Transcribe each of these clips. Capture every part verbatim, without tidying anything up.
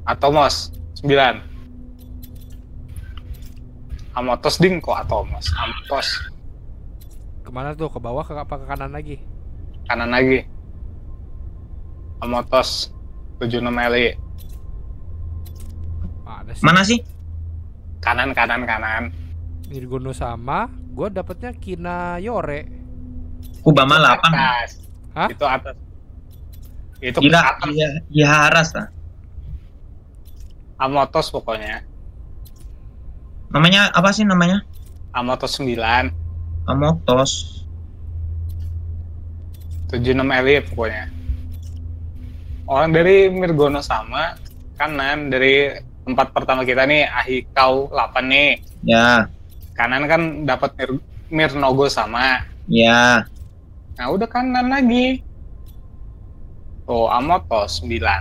Atomos sembilan. Amotos ding kok Atomos. Amotos Kemana tuh? Ke bawah ke apa ke kanan lagi? kanan lagi. Amotos tujuh puluh enam L I. Mana sih? Mana sih? Kanan kanan kanan. Nirgono sama, gue dapetnya Kina Yore. Kubama Itu delapan. atas. Hah? Itu atas. Itu Kira atas. iya, iya Haras lah. Amotos pokoknya. Namanya apa sih namanya? Amotos sembilan. Amotos. tujuh puluh enam L I pokoknya. Orang dari Mirgono sama kanan dari tempat pertama kita nih Ahikau delapan nih. Ya, Kanan kan dapat Mir Mirnogo sama. ya. Nah, udah kanan lagi. Oh, Amotos sembilan.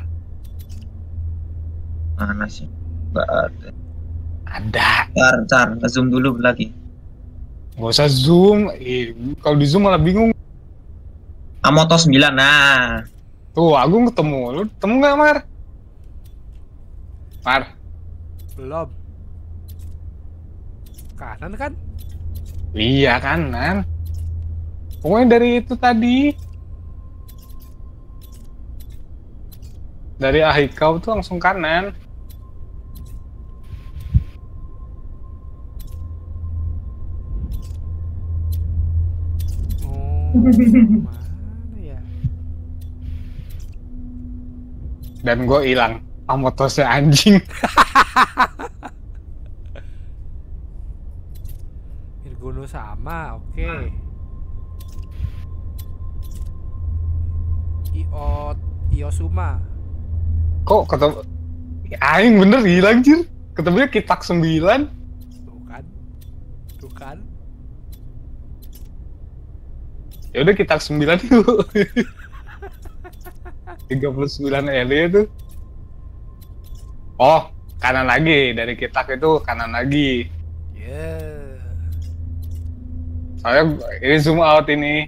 Mana sih? Nggak ada. Ada. Car, car, zoom dulu lagi. Gak usah zoom. Ih, kalau di zoom malah bingung. Amotos sembilan. Nah, Tuh, Agung ketemu. Lu ketemu nggak, Mar? Mar, Belum. Kanan kan? iya kanan. Pokoknya dari itu tadi. Dari Ahikau tuh langsung kanan. Oh, mana ya? Dan gue hilang. Amotosnya anjing. Nirgono sama, oke. Io Iosuma. Kok ketemu? Aing bener hilang, Jir. Ketemunya Kitak sembilan. Tuh kan? Tuh kan? Ya udah Kitak sembilan yuk. tiga puluh sembilan L itu. Oh, kanan lagi. Dari Kitak itu kanan lagi. Yeah. Soalnya ini zoom out ini.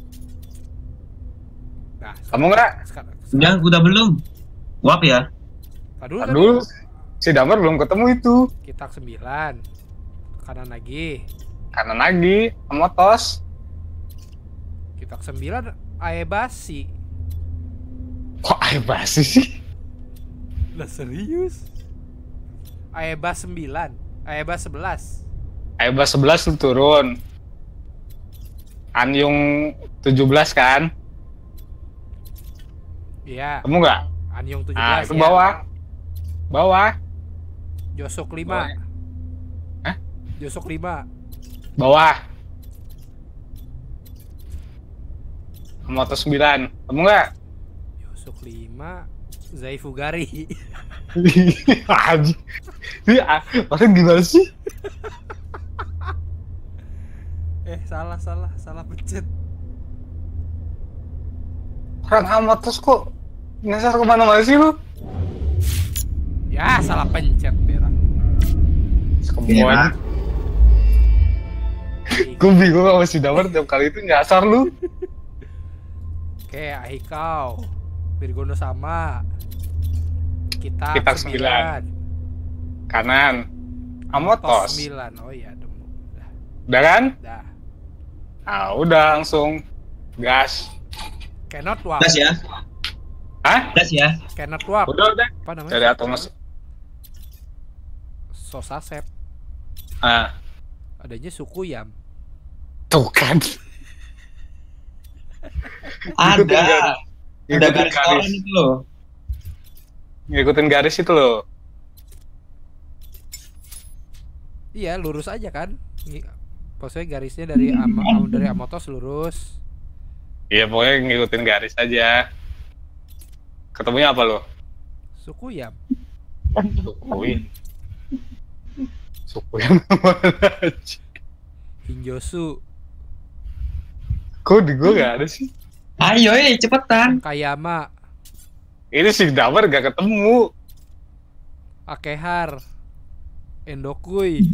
Nah, Kamu nggak? sekarang, udah, udah belum? Wap ya? Aduh, Aduh, si Damar belum ketemu itu. Kitak sembilan. Kanan lagi. Kanan lagi, Amotos. Kitak sembilan Aebasi. Kok air basi sih? Lah serius? Aebas sembilan. Aebas sebelas. Aibas sebelas tuh turun. Anyung tujuh belas kan? Iya. Kamu nggak? Anyong tujuh Ah, belas itu ya. bawah. Bawah. Josok lima. Bawah. Hah? Josok lima. Bawah. Amotos sembilan. Kamu nggak? Josok lima. Zaifugari. Anjing. Ini ah, maksudnya gimana sih? eh, salah, salah, salah pencet. Orang Amotos kok nyasar kemana-mana sih lu? Ya, salah pencet, berak. Sekemuan. Gue bingung sama si Damar tiap kali itu nyasar lu. Oke, Ahikau. Virgono sama. Kita Kitak sembilan. Kanan. Amotos. sembilan. Oh iya, demu. Dah, Udah kan? dah. Ah, udah langsung gas. Cannot walk. Gas ya? Hah? Gas ya? Cannot walk. Udah udah. Apa namanya? Dari Atomos. Sosasep. Ah, Adanya Sukuyam. tuh kan. Ada. Ada Ngikutin garis garis. orang itu loh. Ngikutin garis itu loh. Iya, lurus aja kan. Ngi- Maksudnya garisnya dari Am Am- dari Amotos lurus. Iya, pokoknya ngikutin garis aja. Ketemunya apa lo? Sukuyam. Sukui. Sukui yang mana aja? Hinjosu. Kok di gue gak ada sih? Ayo, eh, cepetan. Kayama. Ini si Damar gak ketemu. Akehar. Endokui.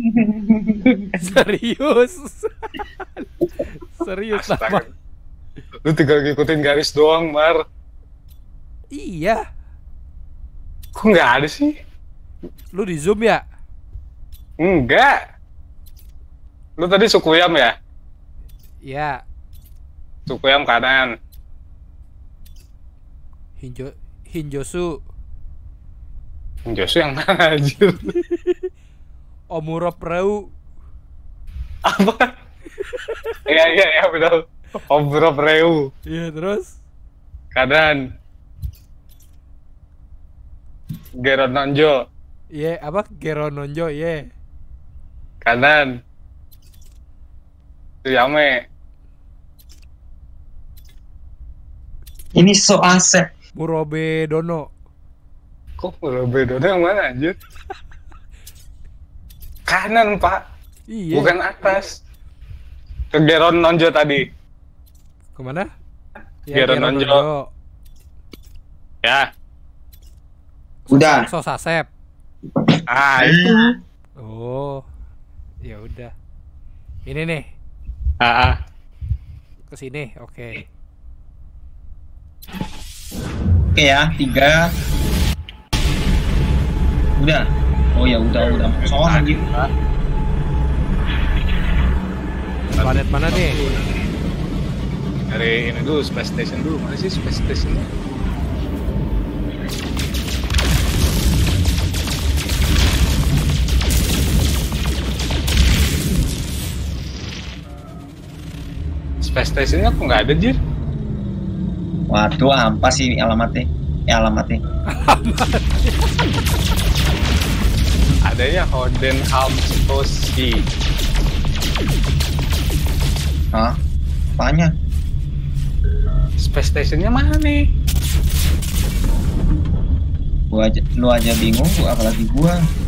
Serius. Serius nama. Astaga. Lu tinggal ngikutin garis doang, Mar. Iya. Kok nggak ada sih? Lu di zoom ya? Enggak. Lu tadi Sukuyam ya? Ya. Sukuyam kanan. Hinjo Hinjosu. Josu yang mana anjir? Omuro Preu. Apa? Iya iya iya betul. Omuro Preu. Iya, terus Kanan. Gerononjo. iya apa? Gerononjo, iya. Kanan. Tsuyame. Ini so asep. Murobe Dono. Kok berbeda yang mana anjir? Kanan pak, Iya. bukan atas. Ke Gerononjo tadi. Kemana? Gerononjo. Ya. Udah. Sosasep. Ah itu. Oh. Ya udah. Ini nih, Ah, ah. ke sini. Oke. Oke ya, tiga. Udah. Oh ya udah udah. Soal anjir. Planet mana nih? Dari ini dulu, Space Station dulu. Mana sih Space Station? Space Stationnya kok nggak ada, Jir? Waduh, apa sih alamatnya? Eh alamatnya. Adanya Hodenhamstosi. Hah? Apanya? Space Stationnya mana nih? Gua aja, lu aja bingung, gua apalagi gua.